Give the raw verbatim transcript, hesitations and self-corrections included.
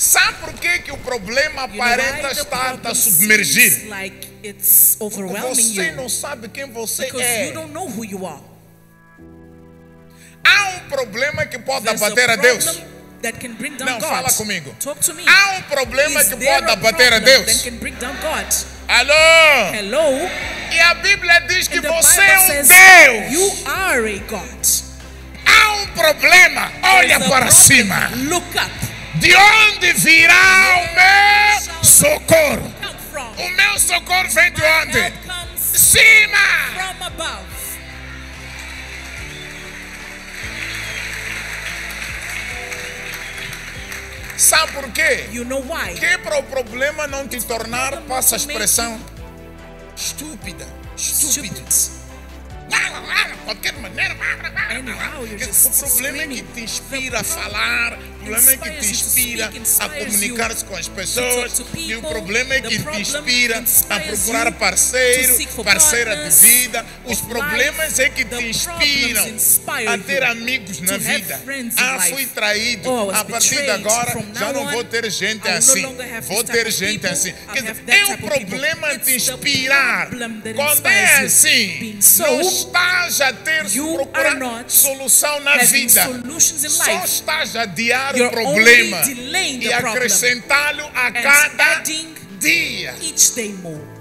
Sabe por que, que o problema aparenta estar a submergir? Like it's overwhelming Você you não sabe quem você because é. you don't know who you are. Há um problema que pode There's abater a a Deus. problem that can bring down Não, God. fala comigo. Talk to me. Há um problema Is que there pode a abater a problem Deus. that can bring down God? Alô? Hello? E a Bíblia diz que And the você Bible é um says Deus. you are a God. Há um problema. Olha There's a para problem. cima. Look up. De onde virá o meu socorro? Come from. O meu socorro vem de onde? Help comes Cima. from above. Sabe por quê? You know why? Que para o problema não te tornar, passa a expressão estúpida, estúpido. Qualquer maneira. Anyhow, you're O just problema é que screaming. te inspira a falar, o problema é que te inspira a comunicar-se com as pessoas, e o problema é que te inspira a procurar parceiro, parceira de vida. Os problemas é que te inspiram a ter amigos na vida. Ah, fui traído. A partir de agora já não vou ter gente assim. Vou ter gente assim. Quer dizer, é o problema te inspirar. Quando é assim, não estás a ter procurar solução na vida. Só estás a adiar o problema e acrescentá-lo a cada dia. Each day more.